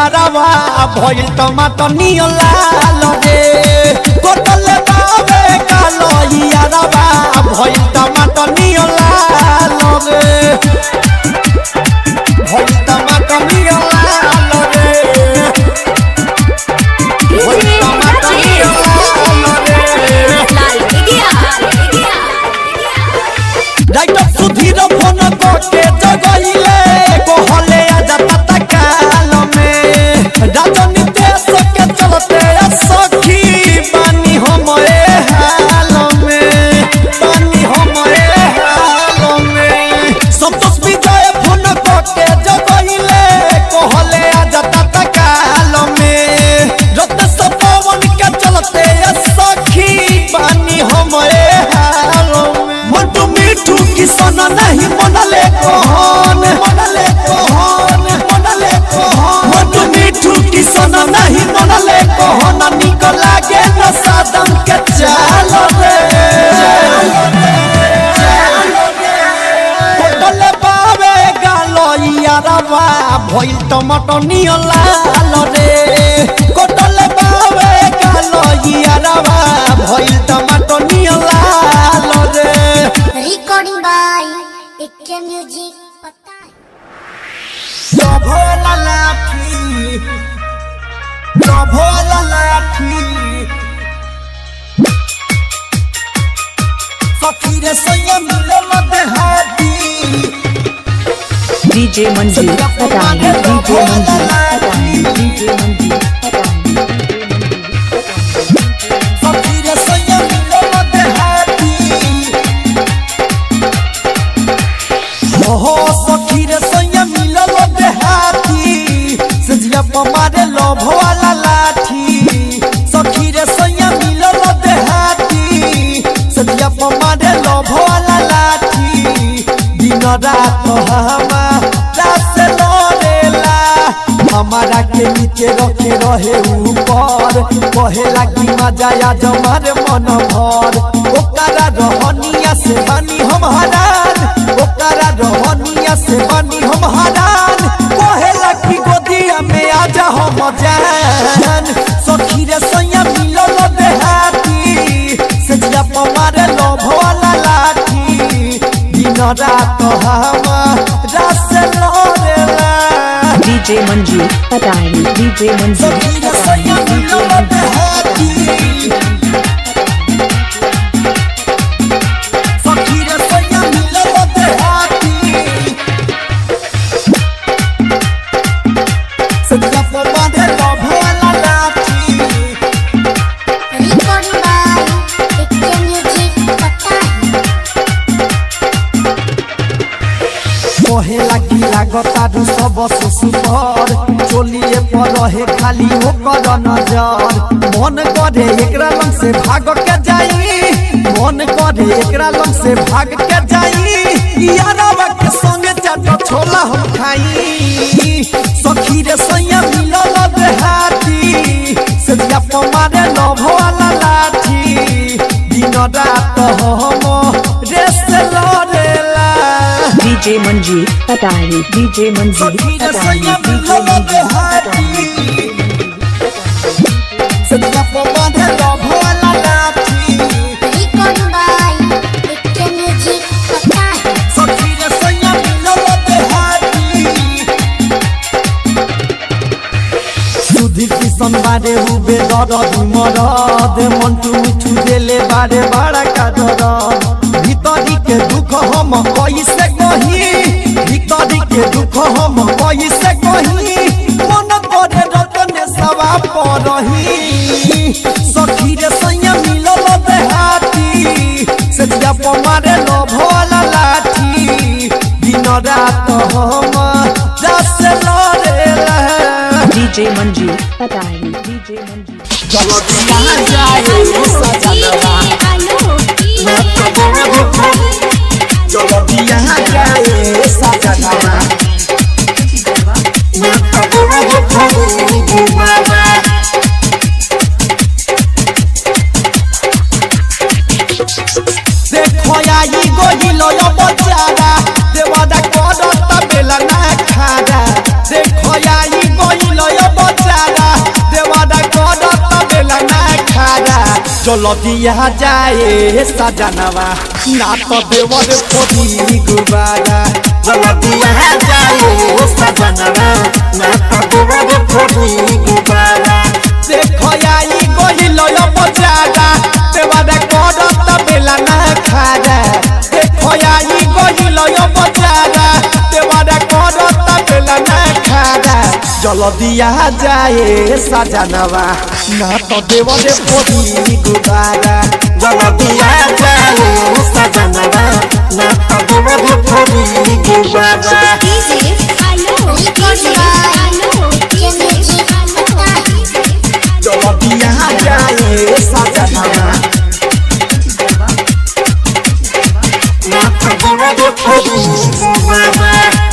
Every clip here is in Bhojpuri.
यारवा भइल टमाटर नियो लाल रे कोटले बाबे कालो यारवा भइल टमाटर नियो लाल रे भइल टमाटर नियो लाल रे भइल टमाटर नियो लाल रे लाल गया डाइटर सुधीर फोन कोके जगइले कोहले आजा तत्काल में राजनीति के चलते सखी पानी हमरे हाल में पानी हमरे हाल में संतोष विजय फोन कोके जगइले कोहले आजा तत्काल में रत्न पवन के चलते सखी पानी हमरे हाल में मंटू मिठू किसान नहीं मनले कोहन मनले कोहन मनले कोहन मंटू मिठू किसान नहीं मनले कोहन निक लागे न सादम के चाल रे कोटले बाबे गालो यारवा भइल टमाटर नियो लाल रे कोटले बाबे गालो यारवा भइल टमाटर नियो लाल रे रिकॉर्डिंग बाय एके म्यूजिक पता है भोला लाठी भोला लाठी फकीर संयम लमद हाथी डीजे मंजी पटानी डीजे मंजी पटानी डीजे मंजी पटानी फकीर संयम लमद हाथी हो फकीर संयम लमद हाथी सजिया पमारे लोभ वाला लाठी फकीर संयम लमद हाथी सजिया पमारे लोभ वाला लाठी दिन रात हमारा से लड़ेला हमारा के नीचे रखे रहे ऊपर कहेला कि मजा आ जमार मन भर ओकरा रहनिया से बनी हम हरान ओकरा रहनिया से बनी हम हरान कहेला कि गोदिया में आजा हम जान सखी रे सैया मिलल देहाती सजिया पमारे लोभ वाला लाठी दिन रात हमारा से लड़ेला डीजे मंजी पटानी डीजे मंजी सखी रे सैया मिलल देहाती सखी रे सैया मिलल देहाती सजिया पमारे लोभ वाला लाठी रिकॉर्डिंग बाय एके म्यूजिक पता है कहेला कि लागता दू सब सुपर चोलिए पर रहे खाली ओकर नजर मन करे एकरा लंग से भाग के जाई मन करे एकरा लंग से भाग के जाई यारवा के संगे चाट छोला हम खाई सखी रे सैया मिलल देहाती सजिया पमारे लोभ वाला लाठी दिन रात हम रे से लड़ेला डीजे मंजी पटानी डीजे मंजी सखी रे पटानी सैया डीजे मिलल मंजी देहाती सजिया पमारे लोभ वाला लाठी रिकॉर्डिंग बाय एके म्यूजिक पता है सखी रे सैया मिलल देहाती सुधीर किशन बारे हुबे दरद मरद मंटू मिठू देले बारे बड़ा का दरद भीतरी के दुख हम कैसे कही भीतरी के दुख हम कैसे कही मन करे रतन सवा परही सखी रे सैया मिलल देहाती सजिया पमारे लोभ वाला लाठी दिन रात हम दस लड़ेला डीजे मंजी पटानी डीजे मंजी चलो दिया जाए सजनवा चलो दिया जाए सजनवा देखो आई गोहिलो बचारा देवदा करत बेला ना खारा देखो आई गोहिलो चलो दिया जाए सजनवा ना तो देवर फोड़ी गुबारा चलो दिया जाए सजनवा ना तो देवर फोड़ी गुबारा देखो आई गोहिलो बजारा देवर करत बेला ना खारा देखो आई गोहिलो बजारा देवर करत बेला ना खारा चलो दिया जाए सजनवा ना तो देवर फोड़ी गुबारा चलो दिया जाए सजनवा ना तो देवर फोड़ी गुबारा चलो दिया जाए सजनवा ना तो देवर फोड़ी गुबारा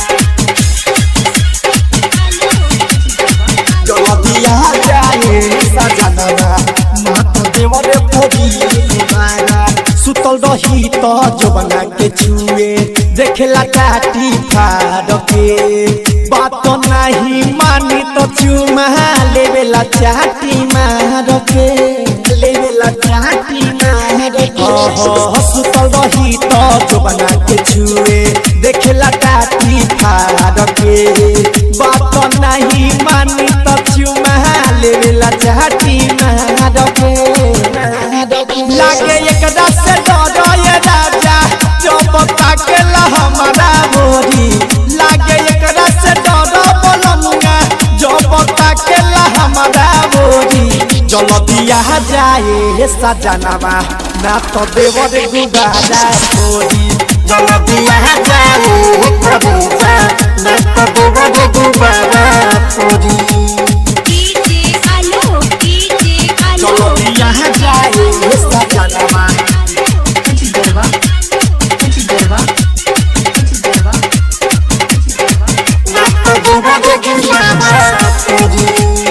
सुतल रही तो जबना के छुए देखेला काटी फाड़ के बात नहीं मानी तो चुमा लेवेला चाटी मार के लेवेला चाटी मार के सुतल रही तो जबना के छुए देखेला काटी फाड़ के बात नहीं मानी तो चुमा लेवेला चाटी मार के लागे एकदा से डरे राजा जब ताकेला हमारा मोरी लागे एकदा से डर बोलमुगा जब ताकेला हमारा मोरी चलो दिया जाए सजनवा ना तो देवर गुबारा फोड़ी चलो दिया जाए प्रभुवा ना तो देवर गुबारा फोड़ी चलो दिया जाए सजनवा ना तो देवर गुबारा फोड़ी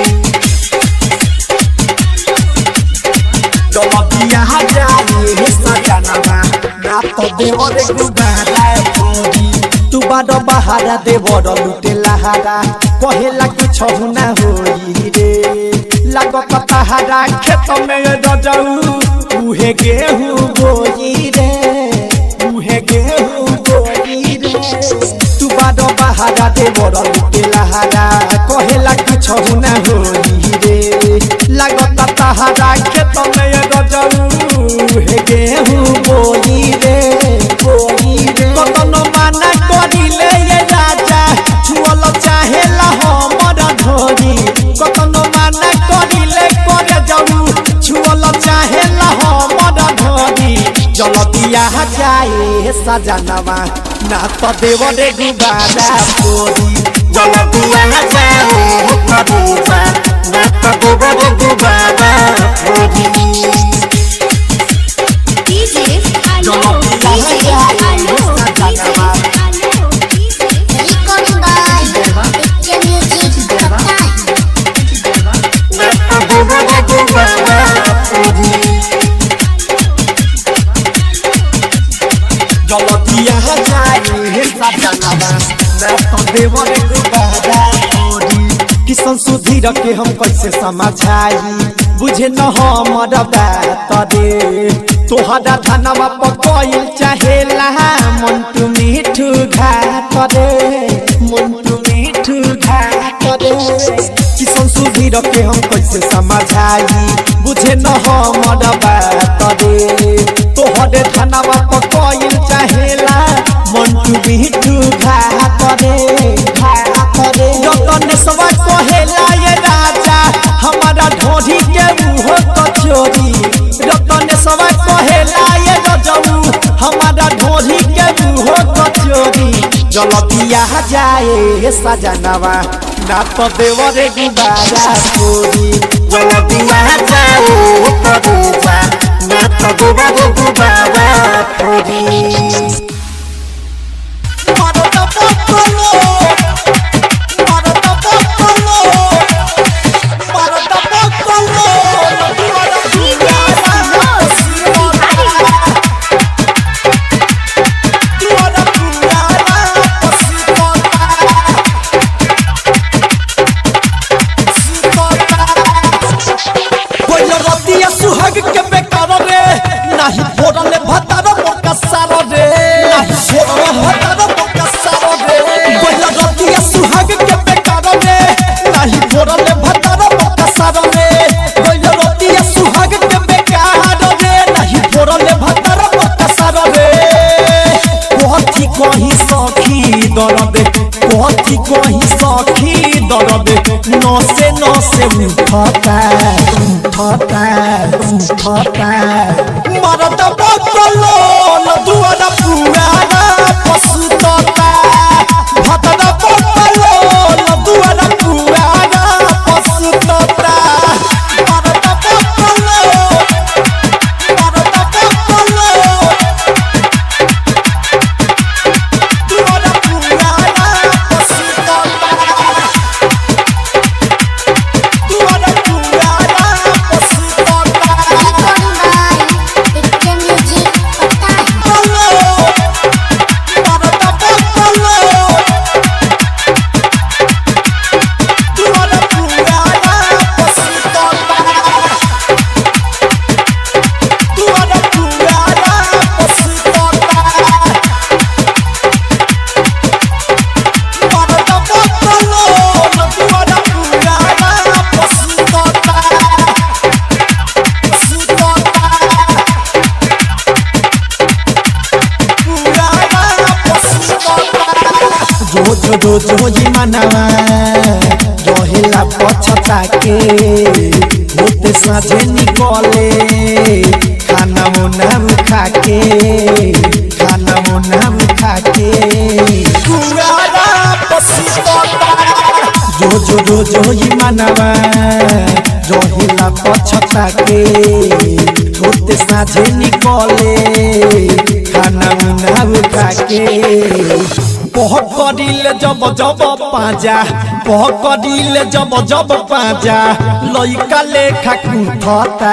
चलो दिया जाए सजनवा ना तो देवर गुबारा फोड़ी तू बाड बहारा देवर लुटे लहारा कहेला कुछ ना होई रे लागत तहारा खेत में रजऊ उहे गेहूं बोई रे उहे गेहूं बोई रे तू बाड बहारा देवर लुटे लहारा कहेला कुछ ना होई रे लागत तहारा खेत में रजऊ उहे गेहूं बोई रे कतन माना करिले ये राजा छुअल चाहेला हमर धोरी कतन माना करिले करे जाऊ छुअल चाहेला हमर धोरी चलो दिया जाए सजनवा ना तो देवर गुबारा फोड़ी चलो दिया जाए प्रभुवा ना तो देवर गुबारा फोड़ी चलो दिया जाए सजनवा चलो दिया जाए सजनवा ना तो देवर गुबारा फोड़ी किसन सुधीर के हम कैसे समझाई बुझे न हमर बात रे तोहरा धनवा पकइल चाहेला मन तू मीठू घाट रे मन तू मीठू घाट रे किसन सुधीर के हम कैसे समझाई बुझे न हमर बात रे तोहरे धनवा पकइल चाहेला मन तू मीठू घाट रे जतन सब कहेला ये राजा हमारा ढोढ़ी के मुँह कचोरी रतन सब कहेला ये रजऊ हमारा ढोढ़ी के मुँह कचोरी चलो दिया जाए सजनवा ना तो देवर गुबारा फोड़ी चलो दिया जाए प्रभुवा ना तो देवर गुबारा फोड़ी सुहाग के बेकार कहीं सखी दर्द नसे नसे उठता मरद बकलो दुआर पुराना पसुतता भतर बकलो दुआर पुराना पसुतता मरद बकलो दुआर पुराना पसुतता दुआर पुराना पसुतता रोज मनवा रहेला पछता के होते साझे निकले खाना मुना खा के पुराना पछता रोज मनवा रहेला पछता के होते साझे निकले खाना मुना खा के पकड़िल जब पाजा पकड़िल जब पाजा लइका लेखा कुथता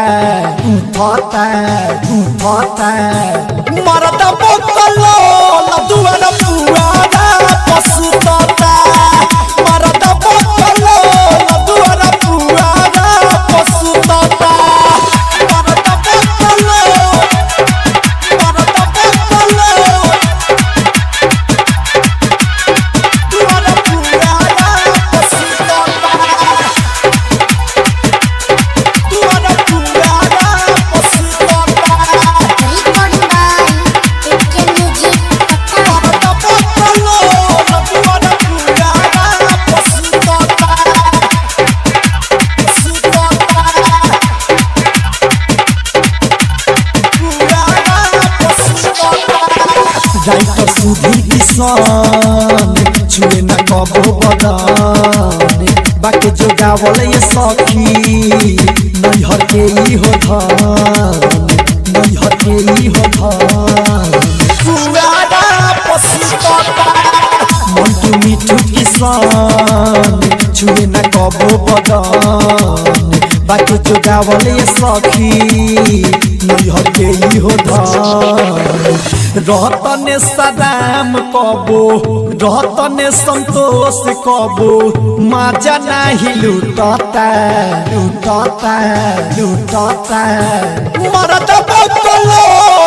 मरद बकलो दुआर पुराना पसुतता मरद बकलो दुआर पुराना पसुतता मरद बकलो जाइतो सुधी किसान छुए न कबो बदन बाके जो गावल ये सखी नैहर के ही हो धन पुराना पसुतता मंटू मिठू किसान छुए न कबो बदन बाके जो गावल ये सखी नैहर के ही हो धन रहतने सदाम कबो रहतने संतोष कबो माजा नाही लुटता मरद बकलो